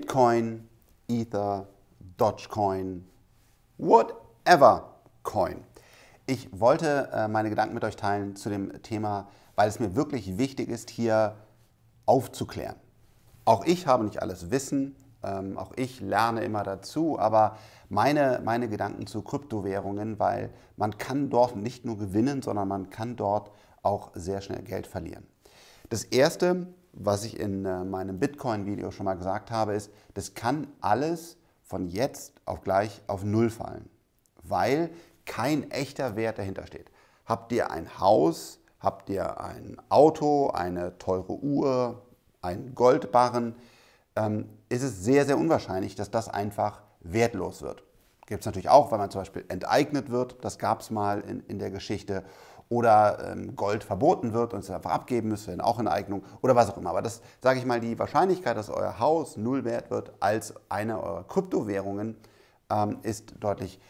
Bitcoin, Ether, Dogecoin, whatever Coin. Ich wollte meine Gedanken mit euch teilen zu dem Thema, weil es mir wirklich wichtig ist, hier aufzuklären. Auch ich habe nicht alles Wissen, auch ich lerne immer dazu, aber meine Gedanken zu Kryptowährungen, weil man kann dort nicht nur gewinnen, sondern man kann dort auch sehr schnell Geld verlieren. Das Erste, was ich in meinem Bitcoin-Video schon mal gesagt habe, ist, das kann alles von jetzt auf gleich auf Null fallen, weil kein echter Wert dahinter steht. Habt ihr ein Haus, habt ihr ein Auto, eine teure Uhr, einen Goldbarren, ist es sehr, sehr unwahrscheinlich, dass das einfach wertlos wird. Gibt es natürlich auch, weil man zum Beispiel enteignet wird, das gab es mal in der Geschichte, oder Gold verboten wird und es einfach abgeben müsst, dann auch Enteignung oder was auch immer. Aber das, sage ich mal, die Wahrscheinlichkeit, dass euer Haus null wert wird als eine eurer Kryptowährungen, ist deutlich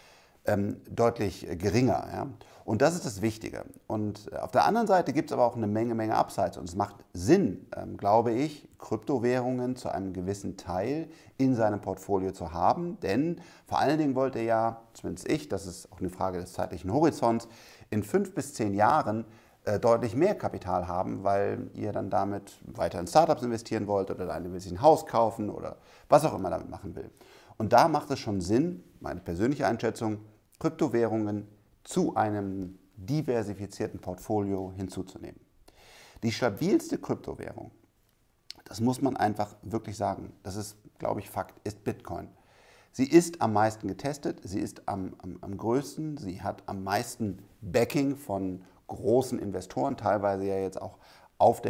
geringer. Ja? Und das ist das Wichtige. Und auf der anderen Seite gibt es aber auch eine Menge Upsides. Und es macht Sinn, glaube ich, Kryptowährungen zu einem gewissen Teil in seinem Portfolio zu haben. Denn vor allen Dingen wollt ihr ja, zumindest ich, das ist auch eine Frage des zeitlichen Horizonts, in 5 bis 10 Jahren deutlich mehr Kapital haben, weil ihr dann damit weiter in Startups investieren wollt oder ein bisschen Haus kaufen oder was auch immer damit machen will. Und da macht es schon Sinn, meine persönliche Einschätzung, Kryptowährungen zu einem diversifizierten Portfolio hinzuzunehmen. Die stabilste Kryptowährung, das muss man einfach wirklich sagen, das ist, glaube ich, Fakt, ist Bitcoin. Sie ist am meisten getestet, sie ist am größten, sie hat am meisten Backing von großen Investoren, teilweise ja jetzt auch auf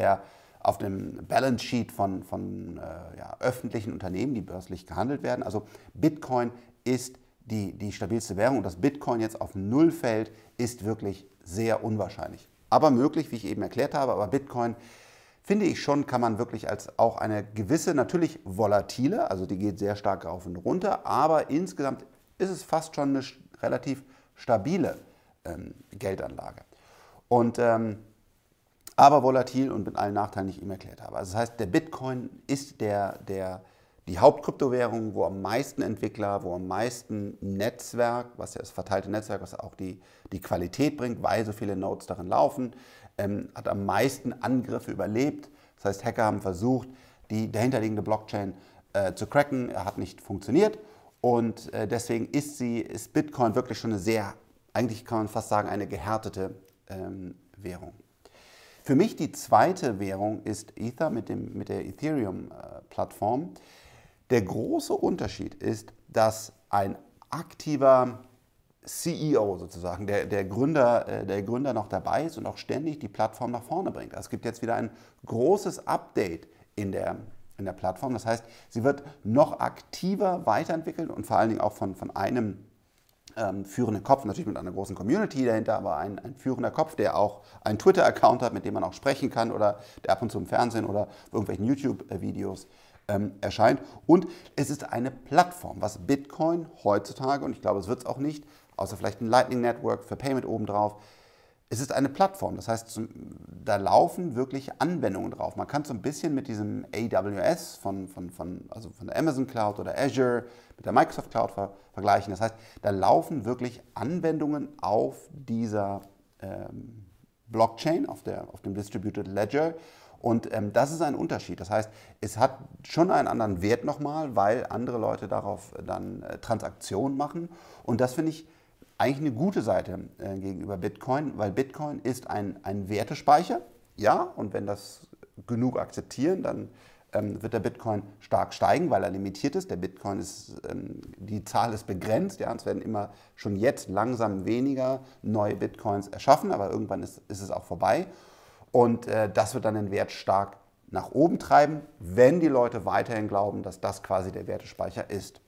dem Balance Sheet von öffentlichen Unternehmen, die börslich gehandelt werden. Also Bitcoin ist die stabilste Währung und dass Bitcoin jetzt auf Null fällt, ist wirklich sehr unwahrscheinlich. Aber möglich, wie ich eben erklärt habe, aber Bitcoin, finde ich schon, kann man wirklich als auch eine gewisse, natürlich volatile, also die geht sehr stark rauf und runter, aber insgesamt ist es fast schon eine relativ stabile Geldanlage. Und aber volatil und mit allen Nachteilen, die ich eben erklärt habe. Also das heißt, der Bitcoin ist die Hauptkryptowährung, wo am meisten Entwickler, wo am meisten Netzwerk, was ja das verteilte Netzwerk, was auch die Qualität bringt, weil so viele Nodes darin laufen, hat am meisten Angriffe überlebt. Das heißt, Hacker haben versucht, die dahinterliegende Blockchain zu cracken, hat nicht funktioniert. Und deswegen ist Bitcoin wirklich schon eine sehr, eigentlich kann man fast sagen, eine gehärtete Währung. Für mich die zweite Währung ist Ether mit der Ethereum-Plattform. Der große Unterschied ist, dass ein aktiver CEO sozusagen, der Gründer noch dabei ist und auch ständig die Plattform nach vorne bringt. Es gibt jetzt wieder ein großes Update in der Plattform. Das heißt, sie wird noch aktiver weiterentwickelt und vor allen Dingen auch von einem führenden Kopf, natürlich mit einer großen Community dahinter, aber ein führender Kopf, der auch einen Twitter-Account hat, mit dem man auch sprechen kann oder der ab und zu im Fernsehen oder irgendwelchen YouTube-Videos erscheint. Und es ist eine Plattform, was Bitcoin heutzutage, und ich glaube, es wird es auch nicht, außer vielleicht ein Lightning Network für Payment obendrauf, es ist eine Plattform. Das heißt, da laufen wirklich Anwendungen drauf. Man kann so ein bisschen mit diesem AWS von der Amazon Cloud oder Azure mit der Microsoft Cloud vergleichen. Das heißt, da laufen wirklich Anwendungen auf dieser Blockchain, auf dem Distributed Ledger. Und das ist ein Unterschied. Das heißt, es hat schon einen anderen Wert nochmal, weil andere Leute darauf dann Transaktionen machen. Und das finde ich eigentlich eine gute Seite gegenüber Bitcoin, weil Bitcoin ist ein Wertespeicher. Ja, und wenn das genug akzeptieren, dann wird der Bitcoin stark steigen, weil er limitiert ist. Der Bitcoin ist, die Zahl ist begrenzt. Ja, es werden immer schon jetzt langsam weniger neue Bitcoins erschaffen, aber irgendwann ist es auch vorbei. Und das wird dann den Wert stark nach oben treiben, wenn die Leute weiterhin glauben, dass das quasi der Wertespeicher ist.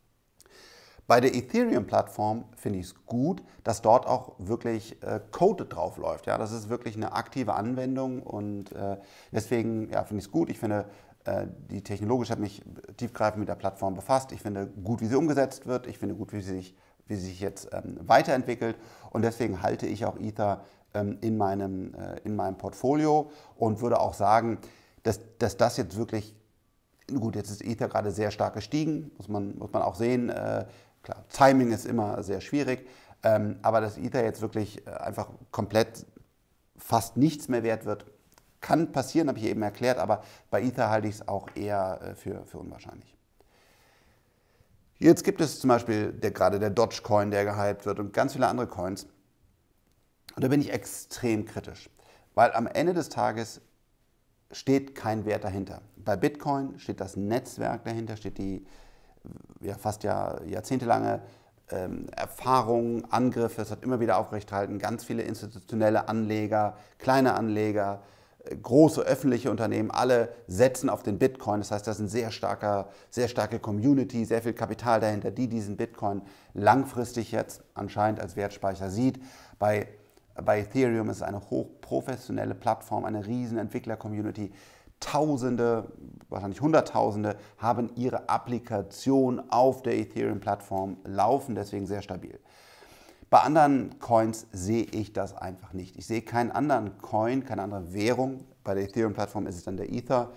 Bei der Ethereum-Plattform finde ich es gut, dass dort auch wirklich Code drauf läuft. Ja, das ist wirklich eine aktive Anwendung und deswegen ja, finde ich es gut. Ich finde, die technologisch hat mich tiefgreifend mit der Plattform befasst. Ich finde gut, wie sie umgesetzt wird. Ich finde gut, wie sie sich jetzt weiterentwickelt. Und deswegen halte ich auch Ether in meinem Portfolio und würde auch sagen, dass das jetzt wirklich Gut, jetzt ist Ether gerade sehr stark gestiegen, muss man auch sehen. Klar, Timing ist immer sehr schwierig, aber dass Ether jetzt wirklich einfach komplett fast nichts mehr wert wird, kann passieren, habe ich eben erklärt, aber bei Ether halte ich es auch eher für unwahrscheinlich. Jetzt gibt es zum Beispiel gerade der Dogecoin, der gehypt wird und ganz viele andere Coins. Und da bin ich extrem kritisch, weil am Ende des Tages steht kein Wert dahinter. Bei Bitcoin steht das Netzwerk dahinter, steht die fast jahrzehntelange Erfahrung, Angriffe, es hat immer wieder aufrechterhalten, ganz viele institutionelle Anleger, kleine Anleger, große öffentliche Unternehmen, alle setzen auf den Bitcoin. Das heißt, da ist eine sehr starke Community, sehr viel Kapital dahinter, die diesen Bitcoin langfristig jetzt anscheinend als Wertspeicher sieht. Bei Ethereum ist es eine hochprofessionelle Plattform, eine riesen Entwickler-Community. Tausende, wahrscheinlich Hunderttausende haben ihre Applikation auf der Ethereum-Plattform laufen, deswegen sehr stabil. Bei anderen Coins sehe ich das einfach nicht. Ich sehe keinen anderen Coin, keine andere Währung. Bei der Ethereum-Plattform ist es dann der Ether,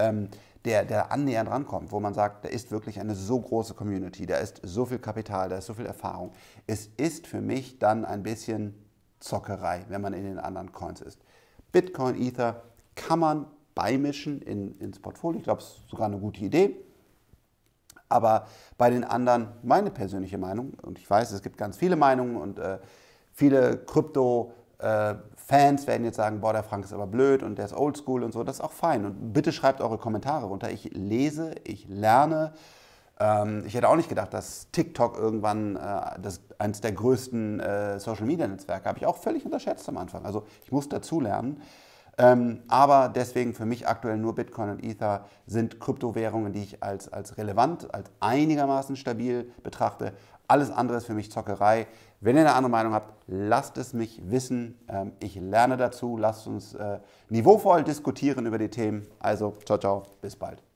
der annähernd rankommt, wo man sagt, da ist wirklich eine so große Community, da ist so viel Kapital, da ist so viel Erfahrung. Es ist für mich dann ein bisschen Zockerei, wenn man in den anderen Coins ist. Bitcoin, Ether kann man beimischen ins Portfolio. Ich glaube, es ist sogar eine gute Idee. Aber bei den anderen, meine persönliche Meinung, und ich weiß, es gibt ganz viele Meinungen und viele Krypto-Fans werden jetzt sagen, boah, der Frank ist aber blöd und der ist oldschool und so, das ist auch fein. Und bitte schreibt eure Kommentare runter. Ich lese, ich lerne. Ich hätte auch nicht gedacht, dass TikTok irgendwann eines der größten Social-Media-Netzwerke, habe ich auch völlig unterschätzt am Anfang. Also ich muss dazulernen. Aber deswegen für mich aktuell nur Bitcoin und Ether sind Kryptowährungen, die ich als relevant, als einigermaßen stabil betrachte. Alles andere ist für mich Zockerei. Wenn ihr eine andere Meinung habt, lasst es mich wissen. Ich lerne dazu. Lasst uns niveauvoll diskutieren über die Themen. Also, ciao, ciao, bis bald.